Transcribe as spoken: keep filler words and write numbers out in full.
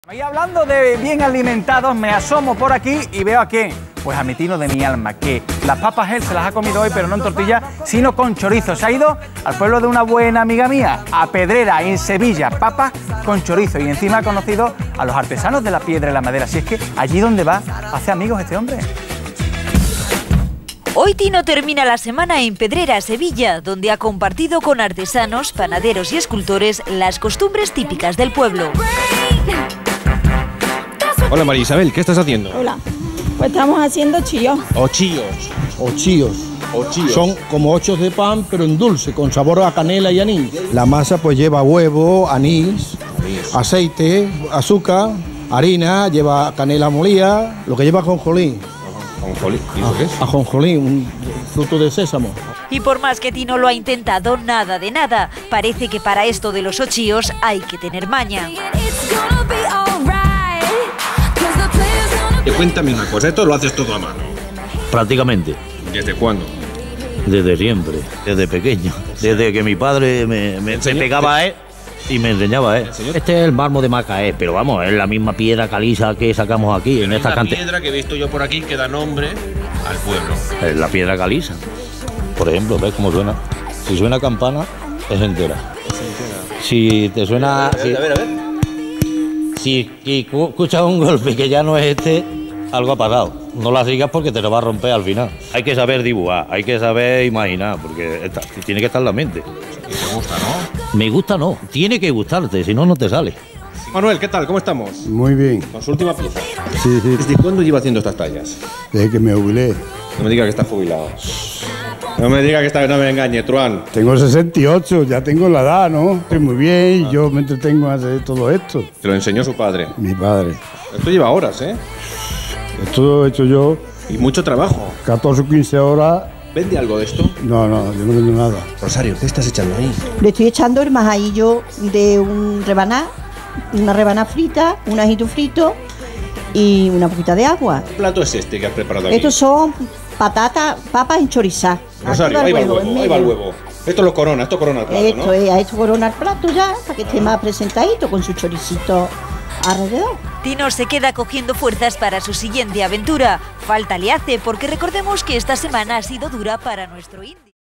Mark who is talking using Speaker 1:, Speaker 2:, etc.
Speaker 1: Y hablando de bien alimentados, me asomo por aquí y veo a quién. Pues a mi tino de mi alma, que las papas él se las ha comido hoy, pero no en tortilla, sino con chorizo. Se ha ido al pueblo de una buena amiga mía, a Pedrera, en Sevilla, papas con chorizo. Y encima ha conocido a los artesanos de la piedra y la madera. Así es que allí donde va, hace amigos este hombre.
Speaker 2: Hoy Tino termina la semana en Pedrera, Sevilla, donde ha compartido con artesanos, panaderos y escultores las costumbres típicas del pueblo.
Speaker 3: Hola María Isabel, ¿qué estás haciendo?
Speaker 4: Hola, pues estamos haciendo chillos.
Speaker 3: Ochillos.
Speaker 5: Ochillos.
Speaker 3: Ochillos.
Speaker 5: Son como ochos de pan, pero en dulce, con sabor a canela y anís. La masa pues lleva huevo, anís, anís. aceite, azúcar, harina, lleva canela molida, lo que lleva ajonjolí.
Speaker 3: ¿Ajonjolí? ¿Y eso qué es?
Speaker 5: Ajonjolí, un fruto de sésamo.
Speaker 2: Y por más que Tino lo ha intentado, nada de nada. Parece que para esto de los ochillos hay que tener maña.
Speaker 3: Y cuéntame una cosa, esto lo haces todo a mano.
Speaker 6: Prácticamente.
Speaker 3: ¿Desde cuándo?
Speaker 6: Desde siempre, desde pequeño. Desde que mi padre me, me se pegaba a él y me enseñaba a él. Este es el mármol de Macaé, pero vamos, es la misma piedra caliza que sacamos aquí, en esta cantera.
Speaker 3: La piedra que he visto yo por aquí que da nombre al pueblo.
Speaker 6: Es la piedra caliza. Por ejemplo, ¿ves cómo suena? Si suena campana, es entera. Si te suena...
Speaker 3: A ver, a ver, a ver.
Speaker 6: Si, si escuchas un golpe que ya no es este, algo ha pasado. No la sigas porque te lo va a romper al final. Hay que saber dibujar, hay que saber imaginar, porque está, tiene que estar en la mente.
Speaker 3: Y te gusta, ¿no?
Speaker 6: Me gusta no, tiene que gustarte, si no, no te sale.
Speaker 3: Manuel, ¿qué tal? ¿Cómo estamos?
Speaker 5: Muy bien.
Speaker 3: Con su última pieza.
Speaker 5: Sí, sí.
Speaker 3: ¿Desde cuándo lleva haciendo estas tallas?
Speaker 5: Desde que me jubilé.
Speaker 3: No me diga que está jubilado. No me diga que está, no me engañe, Truán.
Speaker 5: Tengo sesenta y ocho, ya tengo la edad, ¿no? Estoy muy bien, yo me entretengo a hacer todo esto.
Speaker 3: Te lo enseñó su padre.
Speaker 5: Mi padre.
Speaker 3: Esto lleva horas, ¿eh?
Speaker 5: Esto lo he hecho yo
Speaker 3: Y mucho trabajo.
Speaker 5: catorce o quince horas.
Speaker 3: ¿Vende algo de esto?
Speaker 5: No, no, yo no vendo nada.
Speaker 3: Rosario, ¿qué estás echando ahí?
Speaker 4: Le estoy echando el majadillo de un rebaná, una rebaná frita, un ajito frito y una poquita de agua.
Speaker 3: ¿Qué plato es este que has preparado aquí?
Speaker 4: Estos son patatas, papas enchorizadas.
Speaker 3: Rosario, ahí va el huevo, ahí va el huevo. Esto lo corona, esto corona el plato,
Speaker 4: Esto
Speaker 3: ¿no?
Speaker 4: es, a esto corona el plato ya, para que esté más presentadito con su choricito alrededor.
Speaker 2: Tino se queda cogiendo fuerzas para su siguiente aventura. Falta le hace porque recordemos que esta semana ha sido dura para nuestro indio.